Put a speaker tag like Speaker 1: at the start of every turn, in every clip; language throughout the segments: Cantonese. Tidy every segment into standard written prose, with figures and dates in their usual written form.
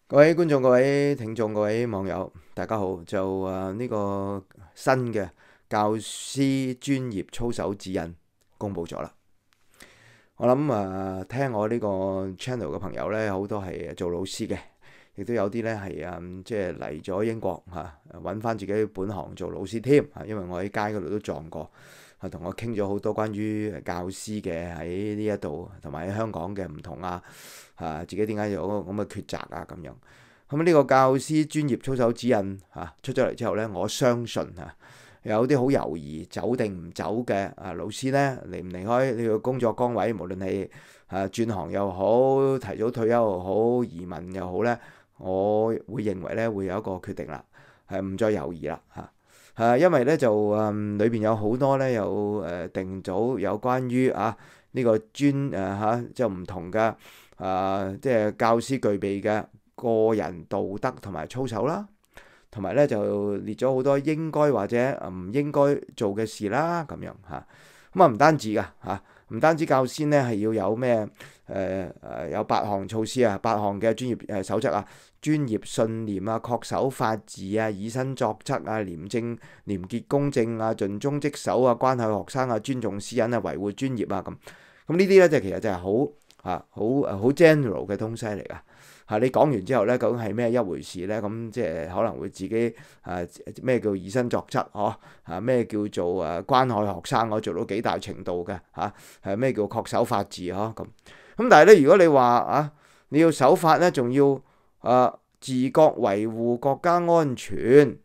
Speaker 1: 各位觀眾、各位聽眾、各位網友，大家好！呢個新嘅教師專業操守指引公佈咗啦。我諗聽我呢個 channel 嘅朋友呢，好多係做老師嘅，亦都有啲呢係即係嚟咗英國揾翻自己本行做老師添。因為我喺街嗰度都撞過，同我傾咗好多關於教師嘅喺呢一度，同埋喺香港嘅唔同自己點解有咁嘅抉擇咁樣。咁呢個教師專業操守指引出咗嚟之後呢，我相信有啲好猶豫走定唔走嘅老師呢，離唔離開呢個工作崗位，無論係轉行又好，提早退休又好，移民又好呢，我會認為呢會有一個決定啦，係唔再猶豫啦因為呢就裏邊有好多呢有定組有關於呢個即係唔同嘅即係教師具備嘅個人道德同埋操守啦，同埋咧就列咗好多應該或者唔應該做嘅事啦，咁樣咁唔單止噶唔單止教師呢係要有咩有8項措施8項嘅專業守則專業信念恪守法治以身作則廉政廉潔公正盡忠職守關愛學生尊重私隱維護專業咁呢啲咧就其實就係好 general 嘅東西嚟噶。你講完之後呢，究竟係咩一回事呢？咁即係可能會自己咩叫以身作則咩叫做關愛學生做到幾大程度嘅咩叫恪守法治咁但係呢，如果你話你要守法呢，仲要自覺維護國家安全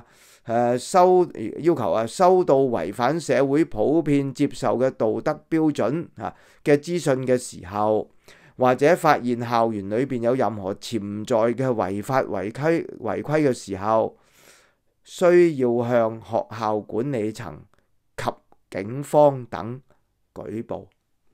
Speaker 1: 要求收到違反社會普遍接受嘅道德標準嘅資訊嘅時候，或者發現校園裏邊有任何潛在嘅違法違規嘅時候，需要向學校管理層及警方等舉報。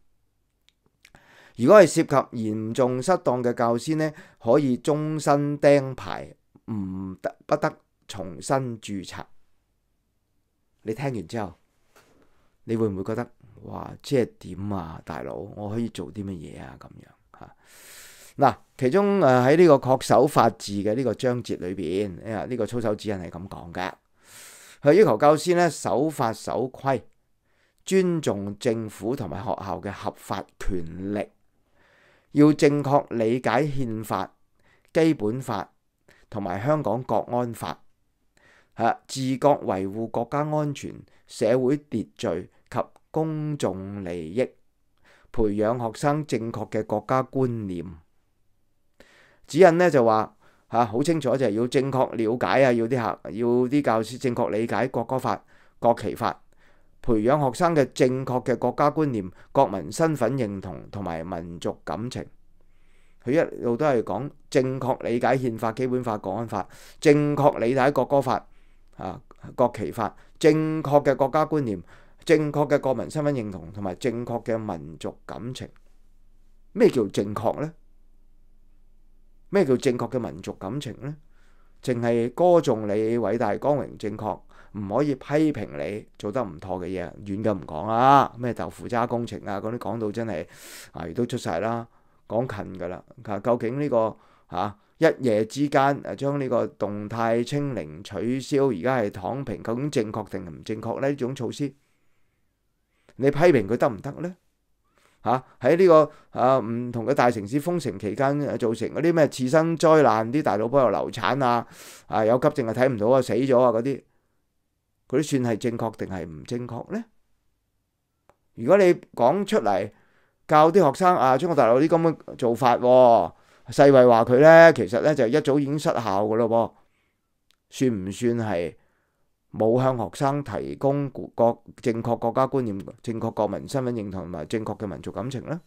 Speaker 1: 如果係涉及嚴重失當嘅教師呢，可以終身釘牌，不得重新註冊。你聽完之後，你會唔會覺得哇，即係點大佬，我可以做啲乜嘢咁樣嗱，其中喺呢個恪守法治嘅呢個章節裏邊，呢個操守指引係咁講嘅，佢要求教師呢守法守規，尊重政府同埋學校嘅合法權力，要正確理解憲法、基本法同埋香港國安法，自覺維護國家安全、社會秩序及公眾利益，培養學生正確嘅國家觀念。指引呢就話好清楚，就係要正確了解要啲教師正確理解國歌法、國旗法，培養學生嘅正確嘅國家觀念、國民身份認同同埋民族感情。佢一路都係講正確理解憲法、基本法、國安法，正確理解國歌法、國旗法，正確嘅國家觀念、正確嘅國民身份認同同埋正確嘅民族感情。咩叫正確呢？咩叫正確嘅民族感情呢？淨係歌頌你偉大光榮正確，唔可以批評你做得唔妥嘅嘢，遠嘅唔講啦。咩豆腐渣工程嗰啲講到真係亦都出晒啦，講近噶啦。究竟呢個一夜之間將呢個動態清零取消，而家係躺平，究竟正確定係唔正確呢？呢種措施你批評佢得唔得呢？喺呢個唔同嘅大城市封城期間造成嗰啲咩次生災難，啲大佬婆又流產有急症睇唔到死咗嗰啲算係正確定係唔正確呢？如果你講出嚟教啲學生中國大陸啲咁嘅做法世衛話佢呢，其實呢就一早已經失效噶咯算唔算係冇向學生提供正確國家觀念、正確國民身份認同同埋正確嘅民族感情呢？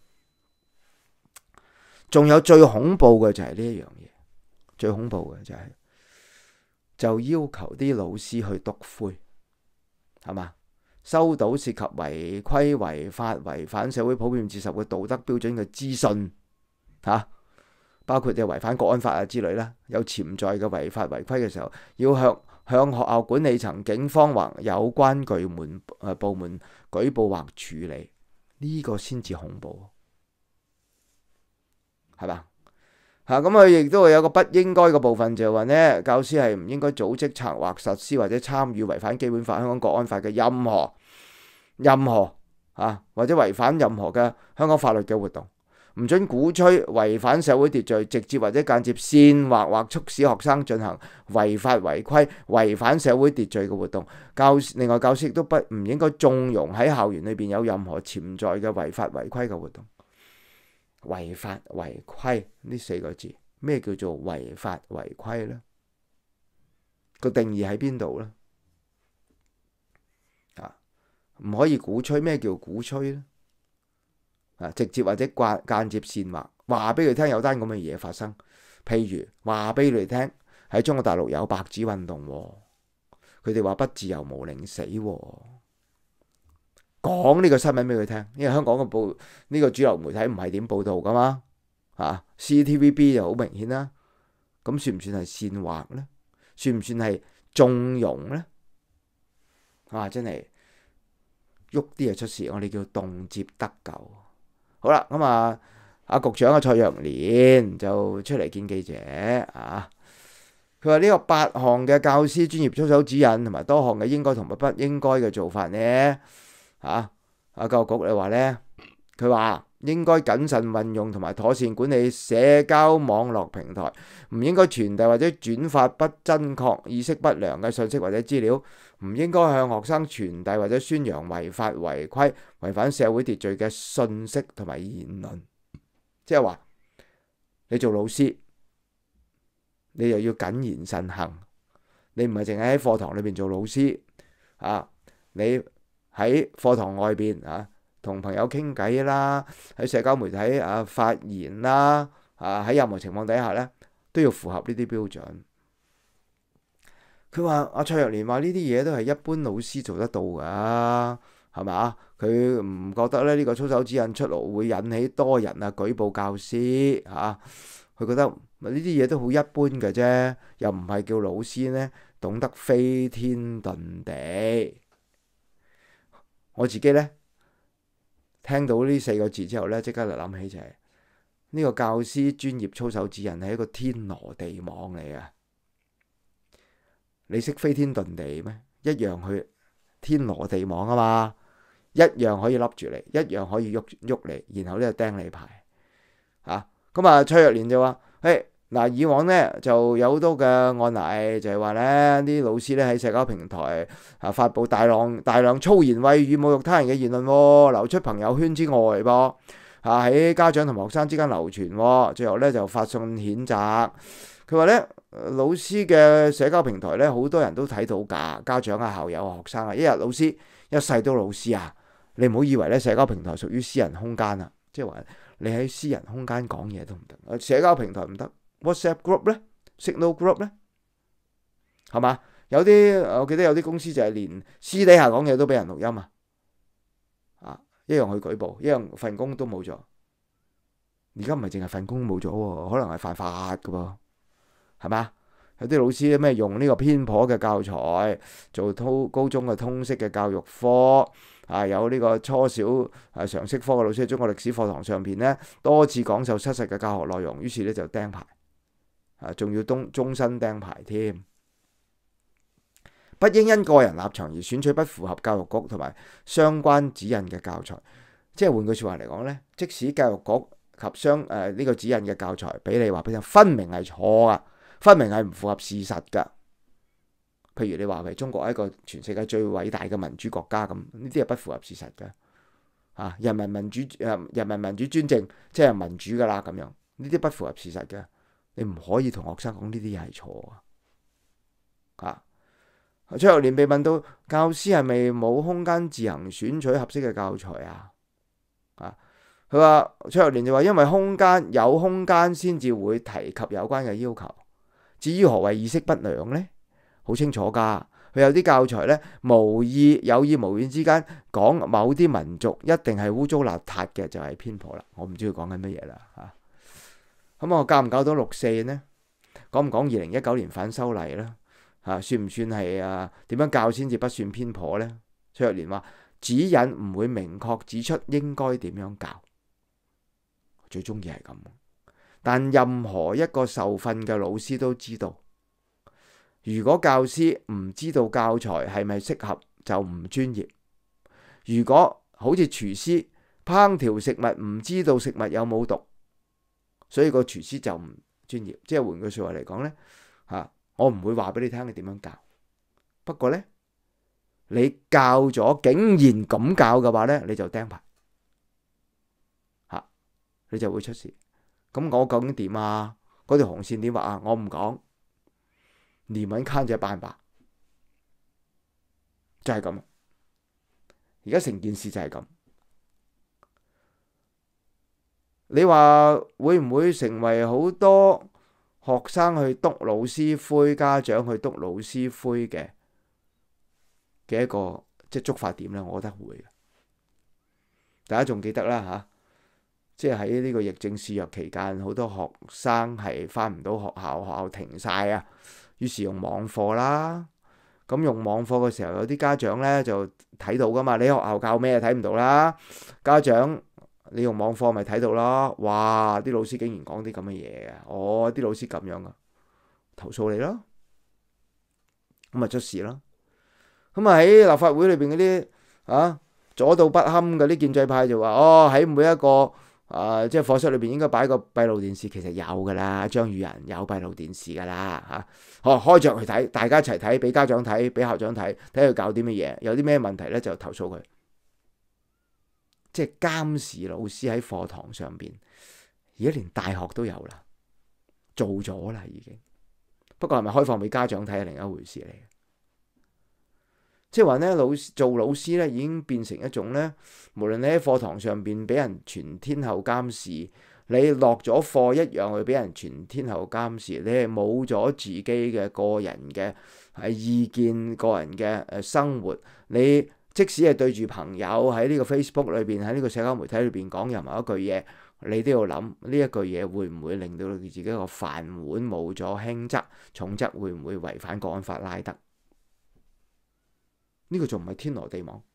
Speaker 1: 仲有最恐怖嘅就係呢一樣嘢，最恐怖嘅就要求啲老師去篤灰，係嘛？收到涉及違規違法違反社會普遍接受嘅道德標準嘅資訊包括就違反國安法之類啦，有潛在嘅違法違規嘅時候，要向學校管理層、警方或有關部門舉報或處理，呢個先至恐怖，係嘛？ 嚇，咁佢亦都會有個不應該嘅部分，就係話呢，教師係唔應該組織、策劃、實施或者參與違反基本法、香港國安法嘅任何或者違反任何嘅香港法律嘅活動，唔准鼓吹違反社會秩序、直接或者間接煽惑或促使學生進行違法違規、違反社會秩序嘅活動。另外，教師亦都唔應該縱容喺校園裏邊有任何潛在嘅違法違規嘅活動。違法違規呢4個字，咩叫做違法違規呢？個定義喺邊度呢？唔可以鼓吹，咩叫鼓吹呢？直接或者間接煽惑，話俾佢聽有單咁嘅嘢發生。譬如話俾你聽喺中國大陸有白紙運動，佢哋話不自由無寧死，講呢個新聞俾佢聽，因為香港嘅呢個主流媒體唔係點報道噶嘛，CCTVB 就好明顯啦。咁算唔算係煽惑呢？算唔算係縱容呢？真係喐啲就出事，我哋叫動輒得咎。好啦，咁阿局長蔡若蓮就出嚟見記者佢話呢個8項嘅教師專業操守指引同埋多項嘅應該同埋不應該嘅做法呢，教育局你話呢，佢話應該謹慎運用同埋妥善管理社交網絡平台，唔應該傳遞或者轉發不真確、意識不良嘅信息或者資料，唔應該向學生傳遞或者宣揚違法違規、違反社會秩序嘅信息同埋言論。即係話你做老師，你又要謹言慎行，你唔係淨係喺課堂裏邊做老師你喺課堂外邊同朋友傾偈啦，喺社交媒體發言啦，喺任何情況底下呢，都要符合呢啲標準。佢話蔡若蓮話呢啲嘢都係一般老師做得到噶，係咪？佢唔覺得咧呢個操守指引出爐會引起多人舉報教師佢覺得呢啲嘢都好一般嘅啫，又唔係叫老師呢懂得飛天遁地。我自己呢，聽到呢4個字之後呢，即刻就諗起就係呢個教師專業操守指引係一個天羅地網嚟嘅。你識飛天遁地咩？一樣去天羅地網啊嘛，一樣可以笠住你，一樣可以喐你，然後呢就釘你牌咁蔡若蓮就話以往呢就有好多嘅案例，就係話呢啲老師呢喺社交平台發布大量粗言穢語侮辱他人嘅言論，流出朋友圈之外噃喺家長同學生之間流傳，最後呢就發信譴責。佢話呢老師嘅社交平台呢好多人都睇到㗎，家長校友學生一日老師一世都老師你唔好以為呢社交平台屬於私人空間即係話你喺私人空間講嘢都唔得，社交平台唔得。WhatsApp group 呢 Signal group 呢係嘛？我記得有啲公司就係連私底下講嘢都俾人錄音一樣去舉報，一樣份工都冇咗。而家唔係淨係份工冇咗，可能係犯法噶噃，係嘛？有啲老師咩用呢個偏頗嘅教材做高中嘅通識嘅教育科有呢個初小常識科嘅老師喺中國歷史課堂上邊呢多次講授失實嘅教學內容，於是呢就釘牌仲要終身釘牌添。不應因個人立場而選取不符合教育局同埋相關指引嘅教材。即係換句說話嚟講呢，即使教育局及呢個指引嘅教材俾你話俾你聽，分明係錯噶，分明係唔符合事實噶。譬如你話係中國係一個全世界最偉大嘅民主國家咁，呢啲係不符合事實嘅。人民民主專政即係民主噶啦咁樣，呢啲不符合事實嘅。你唔可以同學生講呢啲嘢係錯蔡若蓮被問到教師係咪冇空間自行選取合適嘅教材佢話蔡若蓮就話因為有空間先至會提及有關嘅要求。至於何謂意識不良呢？好清楚噶，佢有啲教材呢，有意無意之間講某啲民族一定係污糟邋遢嘅，就係偏頗啦。我唔知佢講緊乜嘢啦咁我教唔教到6·4呢？講唔講2019年反修例呢？算唔算係點樣教先至不算偏頗呢？蔡若蓮話指引唔會明確指出應該點樣教，最中意係咁。 但任何一個受訓嘅老師都知道，如果教師唔知道教材係咪適合，就唔專業。如果好似廚師烹調食物唔知道食物有冇毒，所以個廚師就唔專業。即係換句說話嚟講呢，我唔會話俾你聽你點樣教。不過呢，你教咗竟然咁教嘅話呢，你就釘牌，你就會出事。咁我究竟點啊？嗰條紅線點畫啊？我唔講，你們看着辦吧，就係咁。而家成件事就係咁。你話會唔會成為好多學生去督老師灰，家長去督老師灰嘅一個即係觸發點呢？我覺得會嘅。大家仲記得啦嚇，即係喺呢個疫症肆虐期間，好多學生係返唔到學校，學校停晒啊，於是用網課啦。咁用網課嘅時候，有啲家長呢就睇到噶嘛，你學校教咩睇唔到啦，家長你用網課咪睇到咯。哇！啲老師竟然講啲咁嘅嘢嘅，啲老師咁樣噶，投訴你咯，咁咪出事咯。咁啊喺立法會裏邊嗰啲左到不堪嗰啲建制派就話喺每一個即係課室裏邊應該擺個閉路電視，其實有噶啦，張宇人有閉路電視噶啦開着去睇，大家一齊睇，俾家長睇，俾校長睇，睇佢搞啲乜嘢，有啲咩問題呢就投訴佢。即係監視老師喺課堂上邊，而家連大學都有啦，做咗啦已經。不過係咪開放俾家長睇係另一回事嚟。即係話呢，做老師呢已經變成一種呢，無論你喺課堂上邊俾人全天候監視，你落咗課一樣去俾人全天候監視，你係冇咗自己嘅個人嘅意見、個人嘅生活。你即使係對住朋友喺呢個 Facebook 裏邊，喺呢個社交媒體裏邊講任何一句嘢，你都要諗呢一句嘢會唔會令到你自己個飯碗冇咗，輕則重則會唔會違反國安法拉得？呢個仲唔係天羅地網，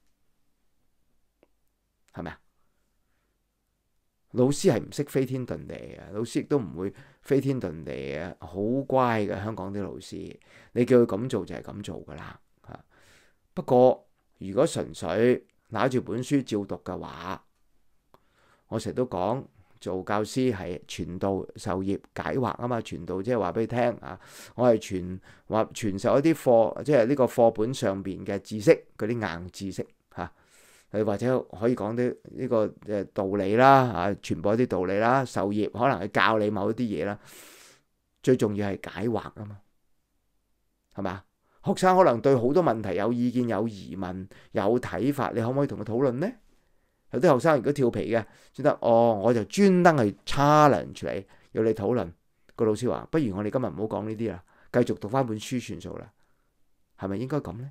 Speaker 1: 係咪啊？老師係唔識飛天遁地嘅，老師亦都唔會飛天遁地嘅，好乖嘅香港啲老師。你叫佢咁做就係咁做噶啦。不過如果純粹拿住本書照讀嘅話，我成日都講做教師係傳道授業解惑啊嘛。傳道即係話俾你聽我係傳授一啲課，即係呢個課本上邊嘅知識，嗰啲硬知識或者可以講啲呢個道理啦傳播一啲道理啦。授業可能係教你某一啲嘢啦，最重要係解惑啊嘛，係嘛？學生可能對好多問題有意見、有疑問、有睇法，你可唔可以同佢討論呢？有啲學生如果調皮嘅，先得我就專登去 challenge 你，要你討論。個老師話：不如我哋今日唔好講呢啲啦，繼續讀翻本書算數啦。係咪應該咁呢？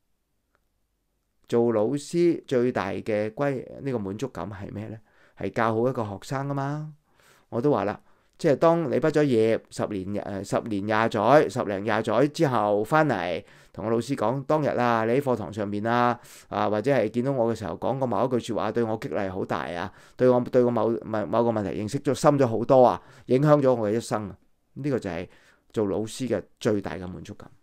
Speaker 1: 做老師最大嘅呢個滿足感係咩呢？係教好一個學生啊嘛。我都話啦，即係當你畢咗業10年20載10零20載之後翻嚟，同個老師講當日你喺課堂上面或者係見到我嘅時候講過某一句説話，對我激勵好大對我某個問題認識咗深咗好多影響咗我嘅一生啊。呢個就係做老師嘅最大嘅滿足感。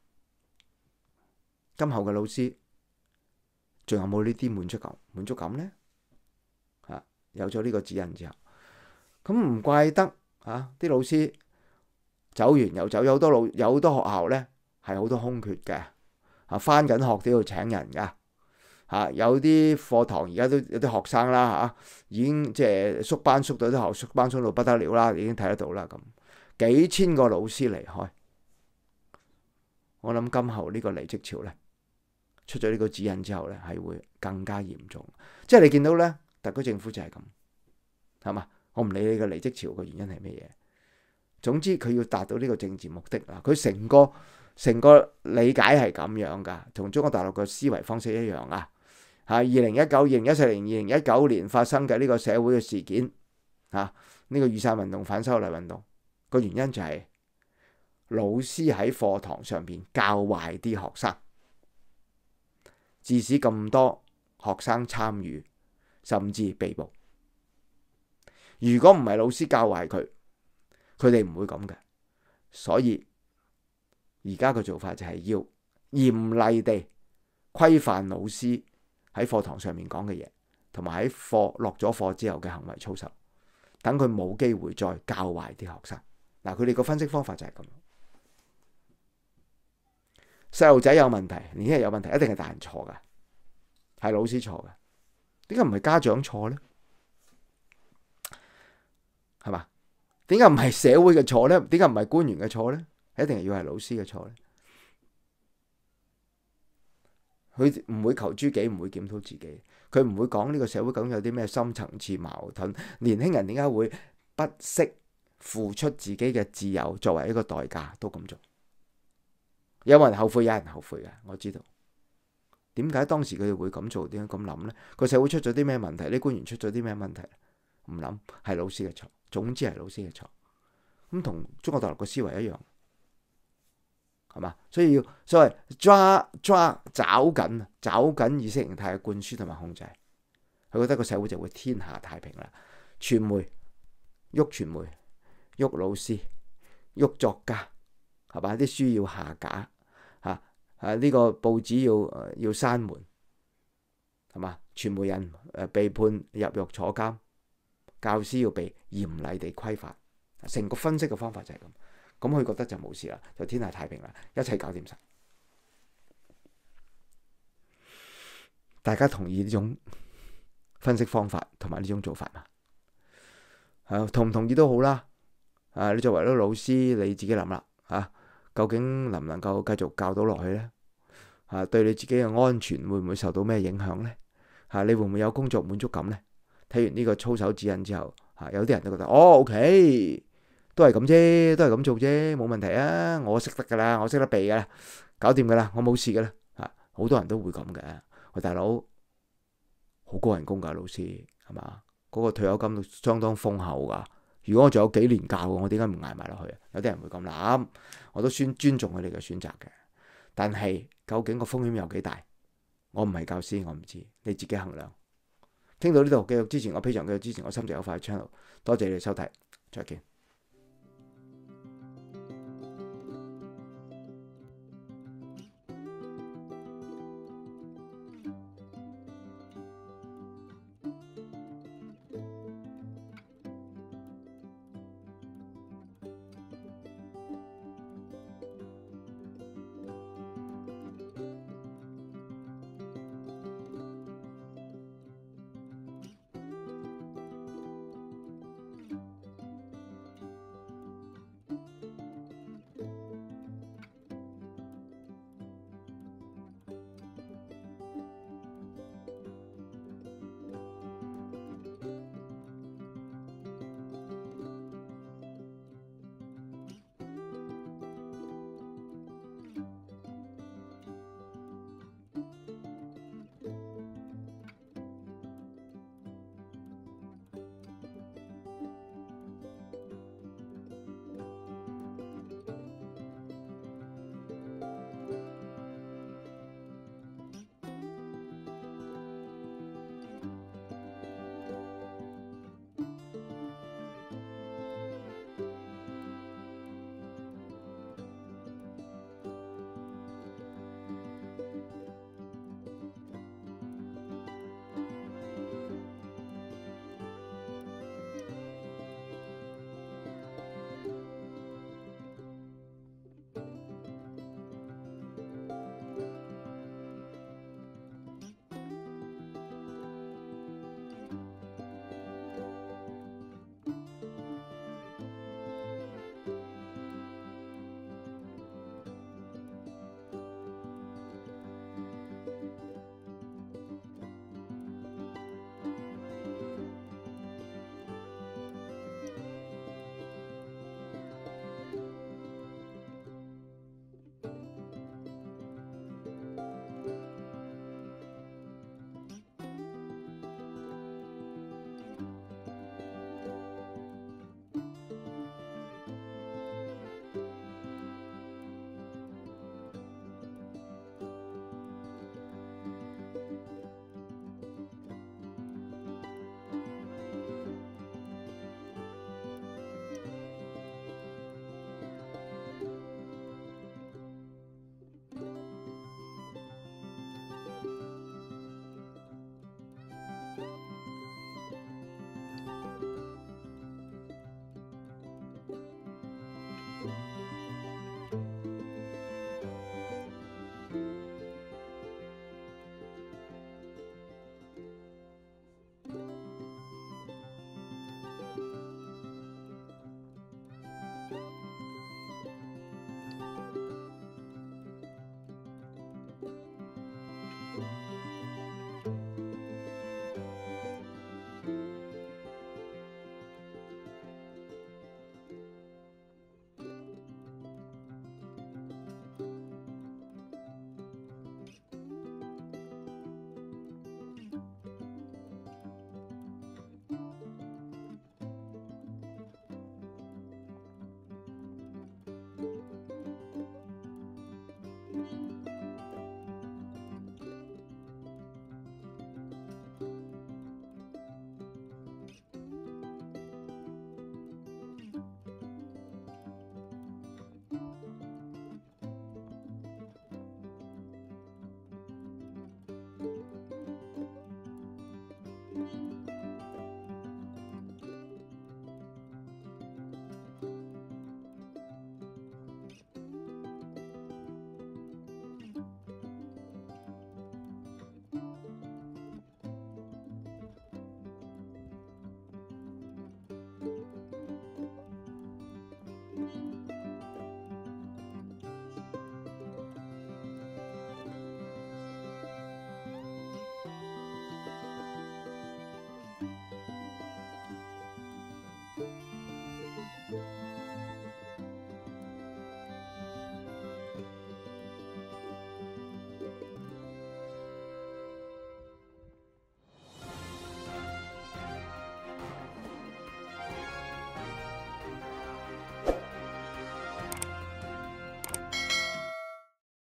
Speaker 1: 今後嘅老師仲有冇呢啲滿足感呢？有咗呢個指引之後，咁唔怪得啲老師走完又走，有好多學校呢係好多空缺嘅返緊學都要請人噶有啲課堂而家都有啲學生啦已經即係縮班縮到不得了啦，已經睇得到啦。咁幾千個老師離開，我諗今後呢個離職潮呢，出咗呢個指引之後呢，係會更加嚴重。即係你見到呢，特區政府就係咁，係嘛？我唔理你嘅離職潮嘅原因係咩嘢，總之佢要達到呢個政治目的啦。佢成個理解係咁樣噶，同中國大陸嘅思維方式一樣2019、2014年、2019年發生嘅呢個社會嘅事件呢個雨傘運動、反修例運動個原因就係老師喺課堂上邊教壞啲學生，致使咁多學生參與甚至被捕。如果唔係老師教壞佢， 佢哋唔會咁嘅。所以而家嘅做法就係要嚴厲地規範老師喺課堂上面講嘅嘢，同埋喺落咗課之後嘅行為操守，等佢冇機會再教壞啲學生。嗱，佢哋個分析方法就係咁。細路仔有問題，年輕人有問題，一定係大人錯噶，係老師錯噶。點解唔係家長錯呢？係嘛？點解唔係社會嘅錯呢？點解唔係官員嘅錯呢？一定係要係老師嘅錯呢？佢唔會求諸己，唔會檢討自己，佢唔會講呢個社會究竟有啲咩深層次矛盾。年輕人點解會不惜付出自己嘅自由作為一個代價都咁做？有冇人後悔？有人後悔嘅，我知道。點解當時佢哋會咁做？點解咁諗呢？個社會出咗啲咩問題？啲官員出咗啲咩問題？唔諗，係老師嘅錯。總之係老師嘅錯。咁同中國大陸嘅思維一樣，係嘛？所以要所謂抓緊意識形態嘅灌輸同埋控制。佢覺得個社會就會天下太平啦。傳媒喐老師喐作家，係嘛？啲書要下架。呢個報紙要閂門，係嘛？傳媒人被判入獄坐監，教師要被嚴厲地規範。成個分析嘅方法就係咁。咁佢覺得就冇事啦，就天下太平啦，一切搞掂晒。大家同意呢種分析方法同埋呢種做法嘛？同唔同意都好啦。你作為一個老師，你自己諗啦。究竟能唔能夠繼續教到落去呢？對你自己嘅安全會唔會受到咩影響呢？你會唔會有工作滿足感呢？睇完呢個操守指引之後，有啲人都覺得OK，都係咁啫，都係咁做啫，冇問題啊！我識得噶啦，我識得避噶啦，搞掂噶啦，我冇事噶啦。好多人都會咁嘅。喂，大佬，好高人工噶老師，係嘛？嗰個退休金都相當豐厚噶。如果我仲有幾年教，我點解唔捱埋落去啊？有啲人會咁諗，我都尊重佢哋嘅選擇嘅。但係究竟個風險有幾大？我唔係教師，我唔知，你自己衡量。傾到呢度，繼續支持我，Patreon繼續支持我心直口快嘅 channel。多謝你哋收睇，再見。 拜。